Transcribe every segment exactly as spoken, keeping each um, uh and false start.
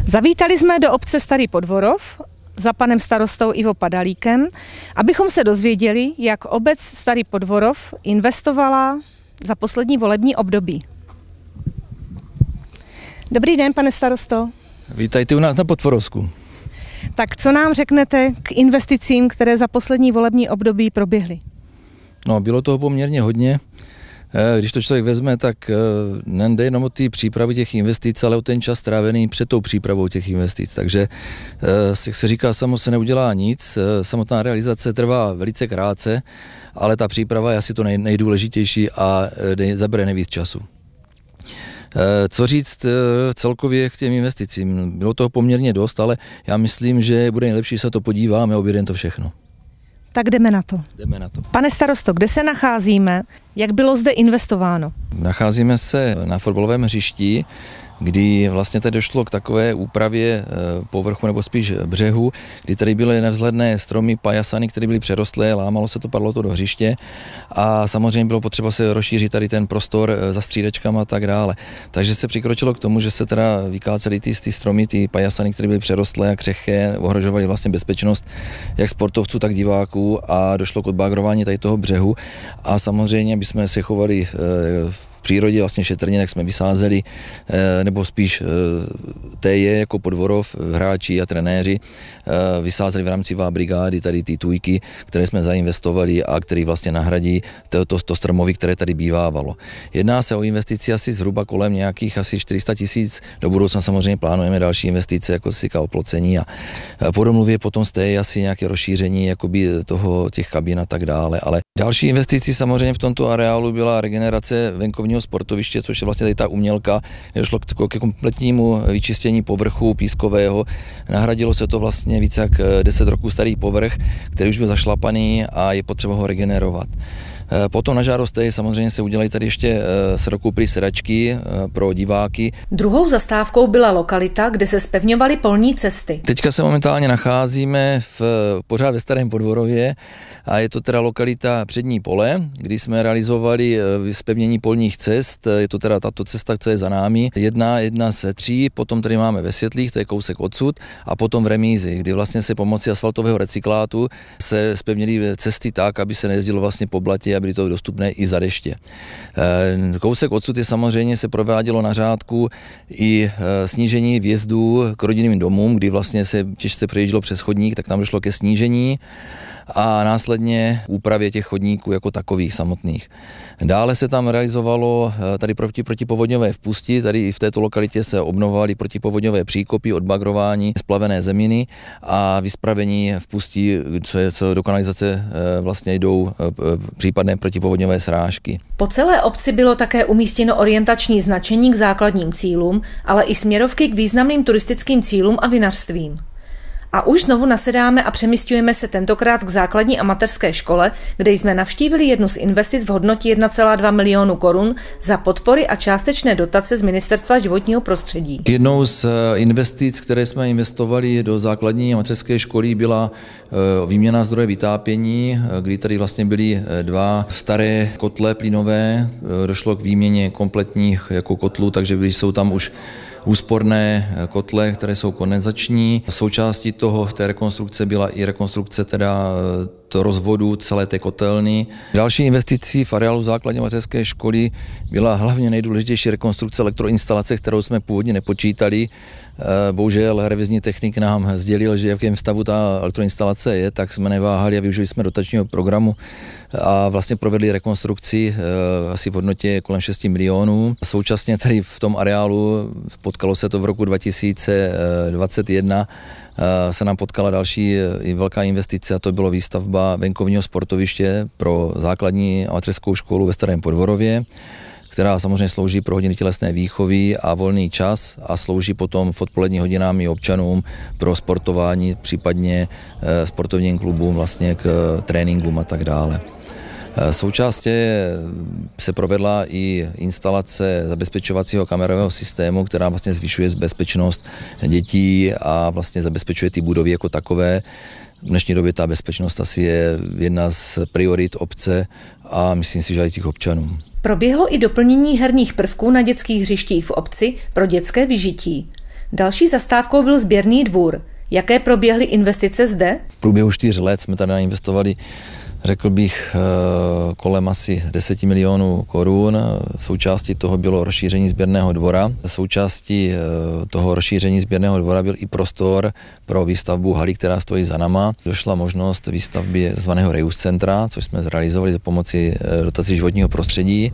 Zavítali jsme do obce Starý Podvorov za panem starostou Ivo Padalíkem, abychom se dozvěděli, jak obec Starý Podvorov investovala za poslední volební období. Dobrý den, pane starosto. Vítajte u nás na Podvorovsku. Tak co nám řeknete k investicím, které za poslední volební období proběhly? No, bylo toho poměrně hodně. Když to člověk vezme, tak nejde jenom o ty přípravy těch investic, ale o ten čas strávený před tou přípravou těch investic. Takže, jak se říká, samo se neudělá nic, samotná realizace trvá velice krátce, ale ta příprava je asi to nej, nejdůležitější a zabere nejvíc času. Co říct celkově k těm investicím? Bylo toho poměrně dost, ale já myslím, že bude nejlepší, se to podíváme a objedeme to všechno. Tak jdeme na to. Jdeme na to. Pane starosto, kde se nacházíme? Jak bylo zde investováno? Nacházíme se na fotbalovém hřišti, kdy vlastně tady došlo k takové úpravě povrchu nebo spíš břehu, kdy tady byly nevzhledné stromy, pajasany, které byly přerostlé, lámalo se to, padlo to do hřiště a samozřejmě bylo potřeba se rozšířit tady ten prostor za střídačkama a tak dále. Takže se přikročilo k tomu, že se teda vykácely ty, ty stromy, ty pajasany, které byly přerostlé a křehké, ohrožovaly vlastně bezpečnost jak sportovců, tak diváků a došlo k odbágrování tady toho břehu a samozřejmě bychom se chovali v přírodě vlastně šetrně, tak jsme vysázeli, nebo spíš téje jako Podvorov, hráči a trenéři, vysázeli v rámci V brigády tady ty tujky, které jsme zainvestovali a které vlastně nahradí to, to, to stromoví, které tady bývávalo. Jedná se o investici asi zhruba kolem nějakých asi čtyři sta tisíc, do budoucna samozřejmě plánujeme další investice, jako sika oplocení a po domluvě potom z té asi nějaké rozšíření jakoby toho, těch kabin a tak dále, ale další investici samozřejmě v tomto areálu byla regenerace venkovního sportoviště, což je vlastně tady ta umělka, došlo k, k kompletnímu vyčištění povrchu pískového. Nahradilo se to vlastně více jak deset roků starý povrch, který už byl zašlapaný a je potřeba ho regenerovat. Potom na žádost té samozřejmě se udělají tady ještě se dokoupily sedačky pro diváky. Druhou zastávkou byla lokalita, kde se zpevňovaly polní cesty. Teďka se momentálně nacházíme v, pořád ve Starém Podvorově a je to teda lokalita Přední pole, kdy jsme realizovali zpevnění polních cest. Je to teda tato cesta, co je za námi. Jedna, jedna ze tří, potom tady máme ve Světlých, to je kousek odsud, a potom v Remízi, kdy vlastně se pomocí asfaltového recyklátu se zpevnily cesty tak, aby se nejezdilo vlastně po blatě, aby to dostupné i za deště. Kousek odsud je samozřejmě se provádělo na řádku i snížení vjezdů k rodinným domům, kdy vlastně se těžce přejíždělo přes chodník, tak tam došlo ke snížení a následně úpravě těch chodníků jako takových samotných. Dále se tam realizovalo tady proti, protipovodňové vpusti, tady i v této lokalitě se obnovovaly protipovodňové příkopy, odbagrování, splavené zeminy a vyspravení vpustí, co je co do kanalizace vlastně jdou případné protipovodňové srážky. Po celé obci bylo také umístěno orientační značení k základním cílům, ale i směrovky k významným turistickým cílům a vinařstvím. A už znovu nasedáme a přemísťujeme se tentokrát k základní amatérské škole, kde jsme navštívili jednu z investic v hodnotě jedna celá dva milionu korun za podpory a částečné dotace z Ministerstva životního prostředí. Jednou z investic, které jsme investovali do základní amatérské školy, byla výměna zdroje vytápění, kdy tady vlastně byly dva staré kotle plynové, došlo k výměně kompletních jako kotlů, takže jsou tam už úsporné kotle, které jsou kondenzační. Součástí toho, té rekonstrukce byla i rekonstrukce teda to rozvodu celé té kotelny. Další investicí v areálu základní mateřské školy byla hlavně nejdůležitější rekonstrukce elektroinstalace, kterou jsme původně nepočítali. Bohužel revizní technik nám sdělil, že v jakém stavu ta elektroinstalace je, tak jsme neváhali a využili jsme dotačního programu a vlastně provedli rekonstrukci asi v hodnotě kolem šesti milionů. Současně tady v tom areálu potkalo se to v roku dva tisíce dvacet jedna, se nám potkala další velká investice a to bylo výstavba venkovního sportoviště pro základní amatérskou školu ve Starém Podvorově, která samozřejmě slouží pro hodiny tělesné výchovy a volný čas a slouží potom v odpolední hodinám i občanům pro sportování, případně sportovním klubům vlastně k tréninkům a tak dále. Součástí se provedla i instalace zabezpečovacího kamerového systému, která vlastně zvyšuje bezpečnost dětí a vlastně zabezpečuje ty budovy jako takové. V dnešní době ta bezpečnost asi je jedna z priorit obce a myslím si, že i těch občanů. Proběhlo i doplnění herních prvků na dětských hřištích v obci pro dětské vyžití. Další zastávkou byl sběrný dvůr. Jaké proběhly investice zde? V průběhu čtyř let jsme tady investovali, řekl bych, kolem asi deset milionů korun. Součástí toho bylo rozšíření sběrného dvora. Součástí toho rozšíření sběrného dvora byl i prostor pro výstavbu haly, která stojí za náma. Došla možnost výstavby zvaného Reus centra, což jsme zrealizovali za pomoci dotací životního prostředí.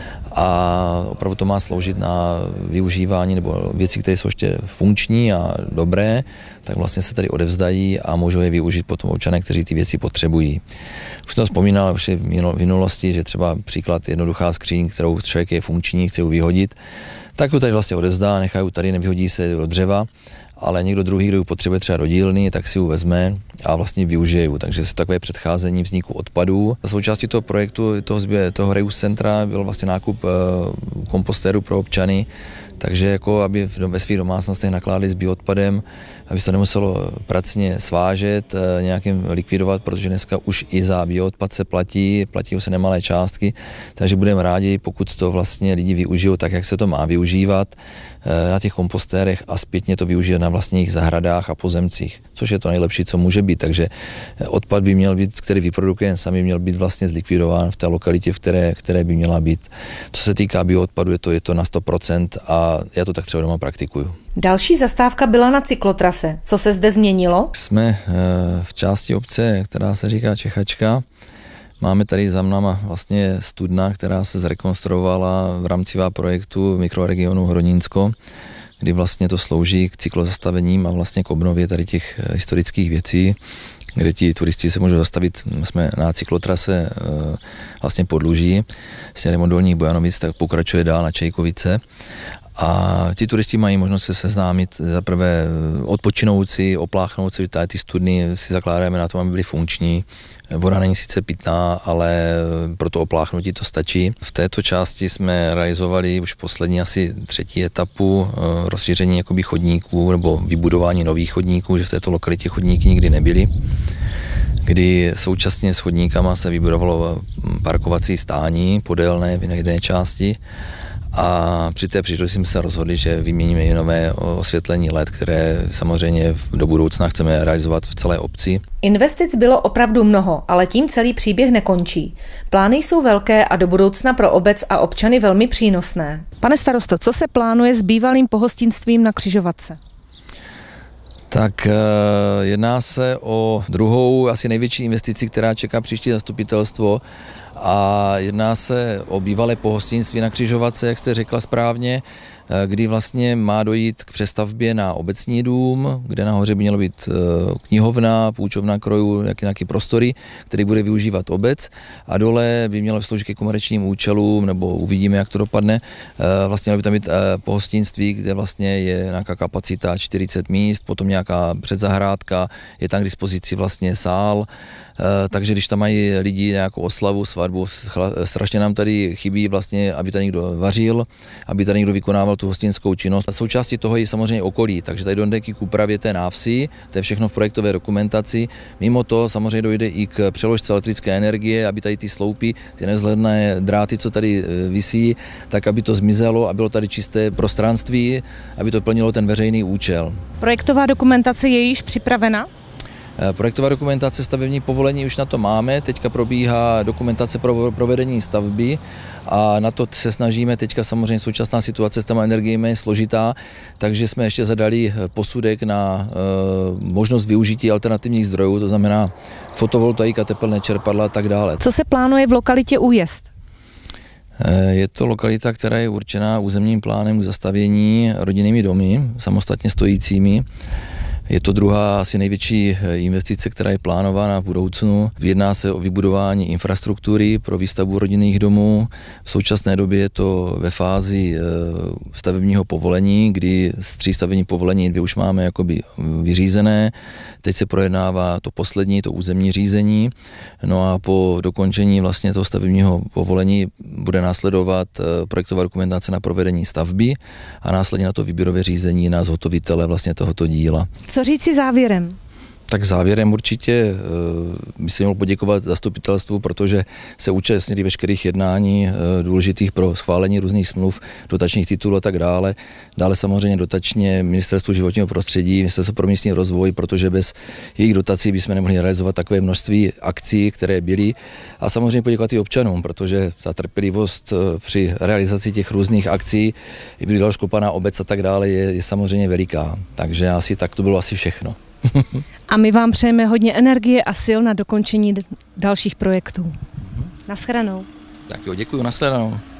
A opravdu to má sloužit na využívání nebo věci, které jsou ještě funkční a dobré, tak vlastně se tady odevzdají a můžou je využít potom občané, kteří ty věci potřebují. Už jsem to vzpomínal už v minulosti, že třeba příklad jednoduchá skříň, kterou člověk je funkční, chce ji vyhodit, tak ji tady vlastně odevzdá, nechají tady, nevyhodí se do dřeva, ale někdo druhý, kdo ji potřebuje třeba do dílny, tak si ji vezme a vlastně využije ji. Takže se takové předcházení vzniku odpadů. Součástí toho projektu, toho, zbě, toho Reus centra byl vlastně nákup e, kompostéru pro občany, takže jako aby ve svých domácnostech nakládali s bioodpadem, aby se to nemuselo pracně svážet, e, nějakým likvidovat, protože dneska už i za bioodpad se platí, platí se nemalé částky, takže budeme rádi, pokud to vlastně lidi využijou tak, jak se to má využívat e, na těch kompostérech a zpětně to využít na vlastních zahradách a pozemcích, což je to nejlepší, co může být. Takže odpad by měl být, který vyprodukujeme sami, měl být vlastně zlikvidován v té lokalitě, v které, které by měla být. Co se týká bioodpadu, je to, je to na sto procent a já to tak třeba doma praktikuju. Další zastávka byla na cyklotrase. Co se zde změnilo? Jsme v části obce, která se říká Čechačka. Máme tady za mnáma vlastně studna, která se zrekonstruovala v rámci projektu mikroregionu Hronínsko, kdy vlastně to slouží k cyklozastavením a vlastně k obnově tady těch historických věcí, kde ti turisti se můžou zastavit. Jsme na cyklotrase vlastně Podluží, směrem od Dolních Bojanovic, tak pokračuje dál na Čejkovice. A ti turisti mají možnost se seznámit zaprvé odpočinout si, opláchnout si, že tady ty studny si zakládáme na tom, aby byly funkční. Voda není sice pitná, ale pro to opláchnutí to stačí. V této části jsme realizovali už poslední asi třetí etapu rozšíření jakoby chodníků nebo vybudování nových chodníků, že v této lokalitě chodníky nikdy nebyly, kdy současně s chodníkama se vybudovalo parkovací stání podélné v jedné části. A při té příležitosti jsme se rozhodli, že vyměníme i nové osvětlení L E D, které samozřejmě do budoucna chceme realizovat v celé obci. Investic bylo opravdu mnoho, ale tím celý příběh nekončí. Plány jsou velké a do budoucna pro obec a občany velmi přínosné. Pane starosto, co se plánuje s bývalým pohostinstvím na Křižovatce? Tak jedná se o druhou, asi největší investici, která čeká příští zastupitelstvo, a jedná se o bývalé pohostinství na Křižovatce, jak jste řekla správně, kdy vlastně má dojít k přestavbě na obecní dům, kde nahoře by mělo být knihovna, půjčovna krojů, nějaké prostory, který bude využívat obec, a dole by mělo sloužit ke komerčním účelům, nebo uvidíme, jak to dopadne. Vlastně mělo by tam být pohostinství, kde vlastně je nějaká kapacita čtyřicet míst, potom nějaká předzahrádka, je tam k dispozici vlastně sál, takže když tam mají lidi nějakou oslavu, svatbu, strašně nám tady chybí vlastně, aby tady někdo vařil, aby tady někdo vykonával tu hostinskou činnost. Součástí toho je samozřejmě okolí, takže tady dojde k úpravě té návsi, to je všechno v projektové dokumentaci. Mimo to samozřejmě dojde i k přeložce elektrické energie, aby tady ty sloupy, ty nevzhledné dráty, co tady visí, tak aby to zmizelo a bylo tady čisté prostranství, aby to plnilo ten veřejný účel. Projektová dokumentace je již připravena? Projektová dokumentace, stavební povolení už na to máme, teďka probíhá dokumentace pro provedení stavby a na to se snažíme. Teďka samozřejmě současná situace s těma energiemi je složitá, takže jsme ještě zadali posudek na e, možnost využití alternativních zdrojů, to znamená fotovoltaika, tepelné čerpadla a tak dále. Co se plánuje v lokalitě Újezd? Je to lokalita, která je určená územním plánem k zastavění rodinnými domy, samostatně stojícími. Je to druhá asi největší investice, která je plánována v budoucnu. Jedná se o vybudování infrastruktury pro výstavbu rodinných domů. V současné době je to ve fázi stavebního povolení, kdy z tří stavebních povolení dvě už máme jakoby vyřízené. Teď se projednává to poslední, to územní řízení. No a po dokončení vlastně toho stavebního povolení bude následovat projektová dokumentace na provedení stavby a následně na to výběrové řízení na zhotovitele vlastně tohoto díla. Co říci závěrem? Tak závěrem určitě by se měl poděkovat zastupitelstvu, protože se účastnili veškerých jednání důležitých pro schválení různých smluv, dotačních titulů a tak dále. Dále samozřejmě dotačně Ministerstvo životního prostředí, Ministerstvo pro místní rozvoj, protože bez jejich dotací bychom nemohli realizovat takové množství akcí, které byly. A samozřejmě poděkovat i občanům, protože ta trpělivost při realizaci těch různých akcí, i byla rozkopaná obec a tak dále, je, je samozřejmě veliká. Takže asi tak to bylo asi všechno. A my vám přejeme hodně energie a sil na dokončení dalších projektů. Naschledanou. Tak jo, děkuji, naschledanou.